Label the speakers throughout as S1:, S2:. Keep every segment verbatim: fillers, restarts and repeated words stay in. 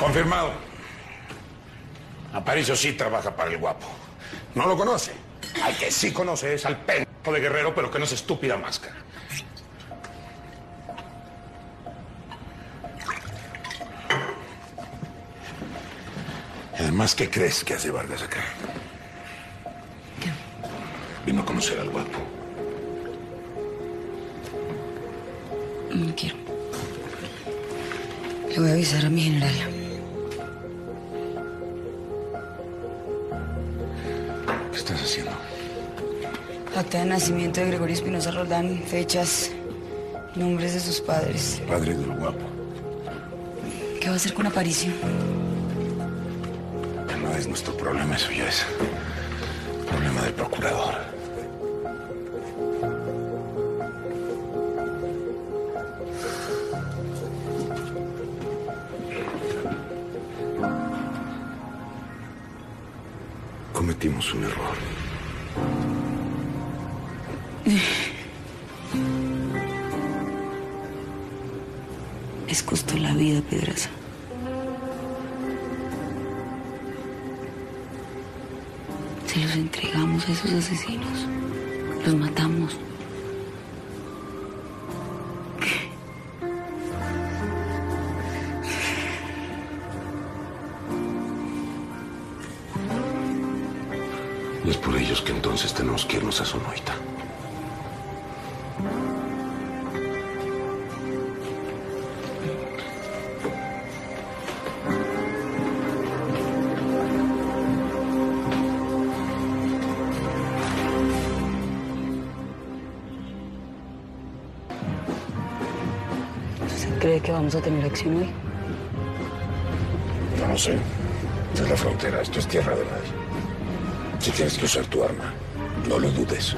S1: Confirmado. Aparicio sí trabaja para el Guapo. No lo conoce. Al que sí conoce es al pendejo de Guerrero, pero que no es estúpida máscara. Además, ¿qué crees que hace Vargas acá?
S2: ¿Qué?
S1: Vino a conocer al Guapo.
S2: No quiero. Le voy a avisar a mi general.
S1: ¿Qué estás haciendo?
S2: Acta de nacimiento de Gregorio Espinosa Roldán, fechas, nombres de sus padres.
S1: Padre del Guapo.
S2: ¿Qué va a hacer con Aparicio?
S1: Que no es nuestro problema, eso ya es problema del procurador. Cometimos un error.
S2: Es justo la vida, Pedraza. Se los entregamos a esos asesinos. Los matamos.
S1: Y es por ellos que entonces tenemos que irnos a Sonoita.
S2: ¿Usted cree que vamos a tener acción hoy?
S1: No lo sé. Esta es la frontera. Esto es tierra de nadie. Si tienes que usar tu arma, no lo dudes.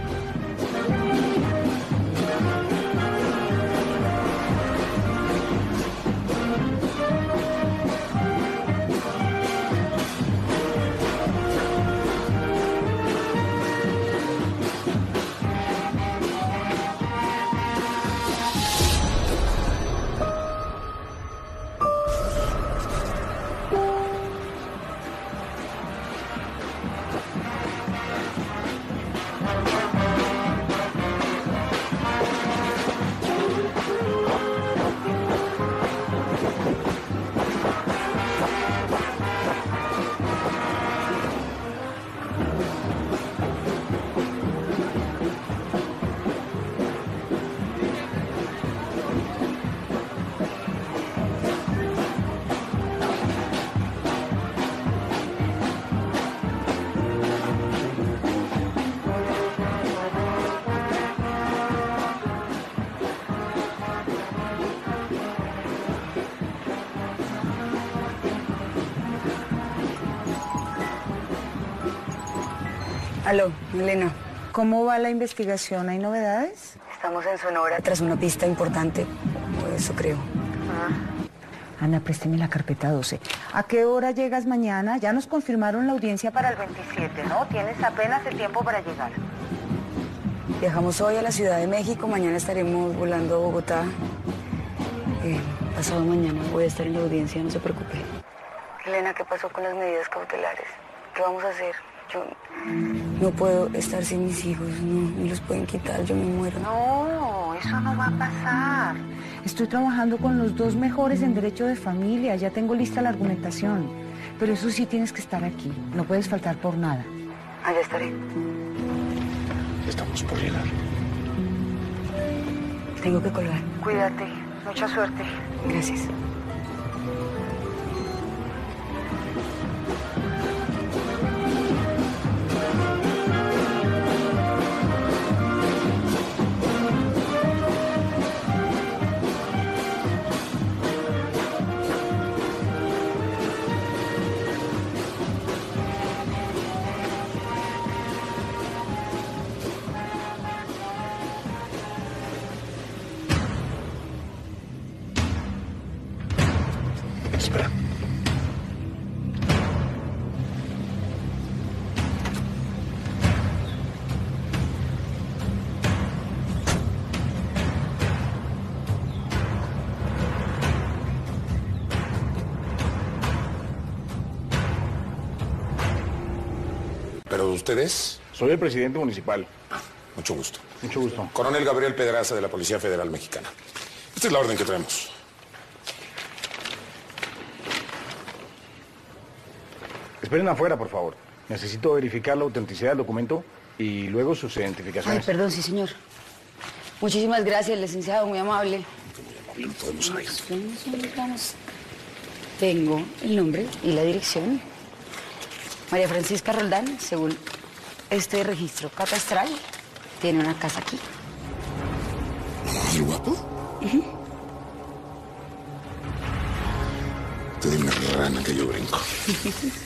S2: Aló, Elena.
S3: ¿Cómo va la investigación? ¿Hay novedades?
S2: Estamos en Sonora tras una pista importante, o eso creo.
S3: Ana, présteme la carpeta doce. ¿A qué hora llegas mañana? Ya nos confirmaron la audiencia para el veintisiete, ¿no? Tienes apenas el tiempo para llegar.
S2: Viajamos hoy a la Ciudad de México, mañana estaremos volando a Bogotá. Eh, pasado mañana voy a estar en la audiencia, no se preocupe. Elena, ¿qué pasó con las medidas cautelares? ¿Qué vamos a hacer? Yo no puedo estar sin mis hijos, no me los pueden quitar, yo me muero.
S3: No, eso no va a pasar. Estoy trabajando con los dos mejores en derecho de familia, ya tengo lista la argumentación. Pero eso sí, tienes que estar aquí, no puedes faltar por nada.
S2: Allá estaré.
S1: Estamos por llegar.
S2: Tengo que colgar.
S3: Cuídate, mucha suerte.
S2: Gracias.
S1: Espera. ¿usted es?
S4: Soy el presidente municipal.
S1: Ah, mucho gusto.
S4: Mucho gusto.
S1: Coronel Gabriel Pedraza de la Policía Federal Mexicana. Esta es la orden que traemos.
S4: Esperen afuera, por favor. Necesito verificar la autenticidad del documento y luego sus
S2: Ay,
S4: identificaciones.
S2: perdón, sí, señor. Muchísimas gracias, licenciado, muy amable.
S1: Muy amable, no podemos salir.
S2: Vamos. Tengo el nombre y la dirección. María Francisca Roldán, según este registro catastral, tiene una casa aquí.
S1: ¿El guapo? Uh-huh. Te di una rana que yo brinco.